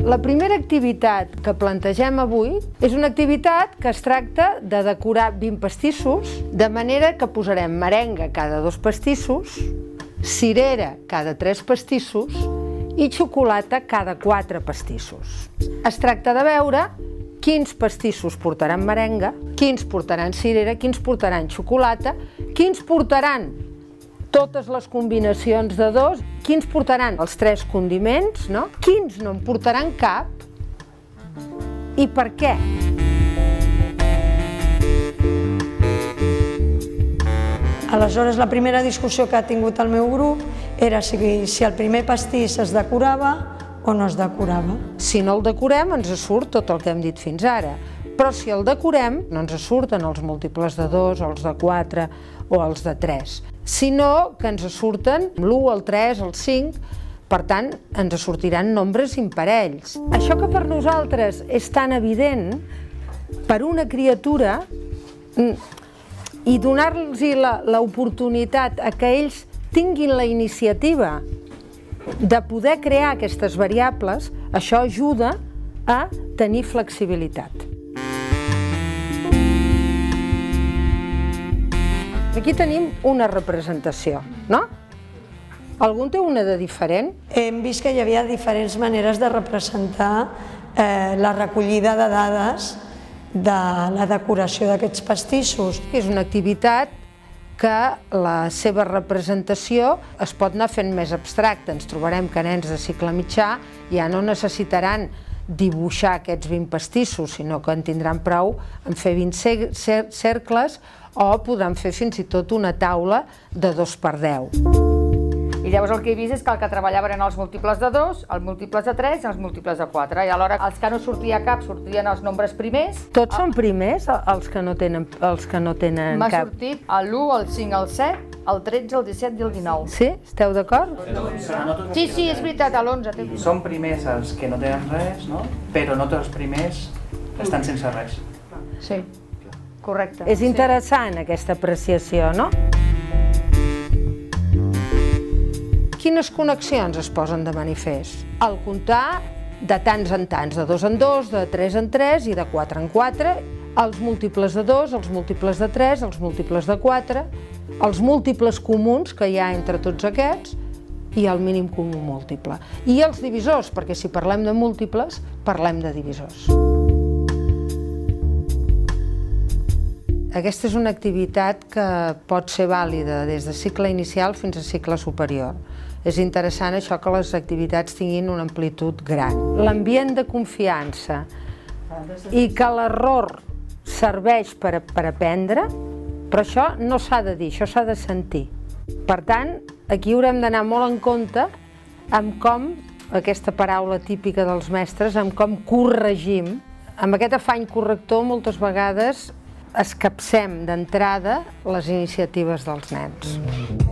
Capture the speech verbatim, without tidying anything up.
La primera activitat que plantegem avui és una activitat que es tracta de decorar vint pastissos, de manera que posarem merenga cada dos pastissos, cirera cada tres pastissos i xocolata cada quatre pastissos. Es tracta de veure quins pastissos portaran merenga, quins portaran cirera, quins portaran xocolata, quins portaran totes les combinacions de dos, quins portaran els tres condiments, no? Quins no en portaran cap i per què. Aleshores, la primera discussió que ha tingut el meu grup era si, si el primer pastís es decorava o no es decorava. Si no el decorem, ens surt tot el que hem dit fins ara. Però si el decorem, no ens surten els múltiples de dos, els de quatre o els de tres, sinó que ens surten l'u, el tres, el cinc, per tant, ens sortiran nombres imparells. Això que per nosaltres és tan evident, per una criatura, i donar-los l'oportunitat a que ells tinguin la iniciativa de poder crear aquestes variables, això ajuda a tenir flexibilitat. Aquí tenim una representació, no? Algú en té una de diferent? Hem vist que hi havia diferents maneres de representar eh, la recollida de dades de la decoració d'aquests pastissos. És una activitat que la seva representació es pot anar fent més abstracta. Ens trobarem que nens de cicle mitjà ja no necessitaran dibuixar aquests vint pastissos, sinó que en tindran prou en fer vint cercles o podran fer fins i tot una taula de dos per deu. I llavors el que he vist és que el que treballaven eren els múltiples de dos, els múltiples de tres i els múltiples de quatre. I alhora els que no sortia cap sortien els nombres primers. Tots són primers, els que no tenen, els que no tenen M'ha cap? sortit l'u, el cinc, el set, el tretze, el disset i el dinou. Sí? Esteu d'acord? Sí, sí, és veritat, l'onze. Són primers els que no tenen res, no? Però no tots els primers estan sense res. Sí, correcte. És interessant aquesta apreciació, no? Quines connexions es posen de manifest? Al comptar de tants en tants, de dos en dos, de tres en tres i de quatre en quatre, els múltiples de dos, els múltiples de tres, els múltiples de quatre, els múltiples comuns que hi ha entre tots aquests i el mínim comú múltiple. I els divisors, perquè si parlem de múltiples, parlem de divisors. Aquesta és una activitat que pot ser vàlida des de cicle inicial fins a cicle superior. És interessant això que les activitats tinguin una amplitud gran. L'ambient de confiança i que l'error serveix per, per aprendre, però això no s'ha de dir, això s'ha de sentir. Per tant, aquí haurem d'anar molt en compte amb com, aquesta paraula típica dels mestres, amb com corregim. Amb aquest afany corrector moltes vegades escapcem d'entrada les iniciatives dels nens.